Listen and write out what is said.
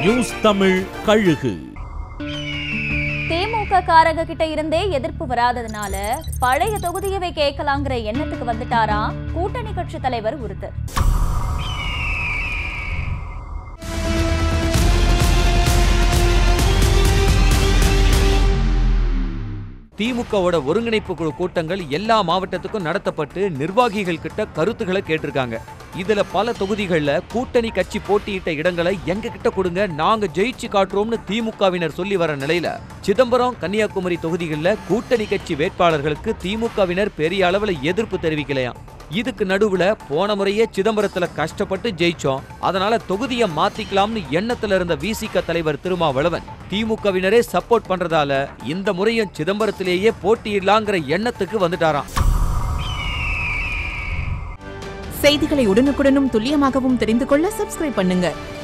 News Tamil கழுகு. திமுக காரங்க கிட்ட இருந்தே எதிர்ப்பு வராததுனால பழைய தொகுதியவே கேட்கலாங்கிற எண்ணத்துக்கு வந்துட்டாரா கூட்டணி கட்சி தலைவர் ஒருத்தர். திமுகவோட ஒருங்கிணைப்பு குழு கூட்டங்கள் எல்லா மாவட்டத்துக்கும் நடத்தப்பட்டு நிர்வாகிகள் கிட்ட கருத்துக்களை கேட்டிருக்காங்க. இதுல பல தொகுதிகள்ல கூட்டணி கட்சி போட்டியிட்ட இடங்களை எங்க கிட்ட கொடுங்க, நாங்க ஜெயிச்சு காட்டுறோம்னு திமுகவினர் சொல்லி வர நிலையில சிதம்பரம், கன்னியாகுமரி தொகுதிகளில் கூட்டணி கட்சி வேட்பாளர்களுக்கு திமுகவினர் பெரிய அளவுல எதிர்ப்பு தெரிவிக்கலையாம். இதுக்கு நடுவுல போன முறையே சிதம்பரத்துல கஷ்டப்பட்டு ஜெயிச்சோம், அதனால தொகுதியை மாத்திக்கலாம்னு எண்ணத்துல இருந்த VCK தலைவர் திருமாவளவன் திமுகவினரே சப்போர்ட் பண்றதால இந்த முறையும் சிதம்பரத்திலேயே போட்டியிடலாங்கிற எண்ணத்துக்கு வந்துட்டாராம். செய்திகளை உடனுக்குடனும் துல்லியமாகவும் தெரிந்து கொள்ள சப்ஸ்கிரைப் பண்ணுங்க.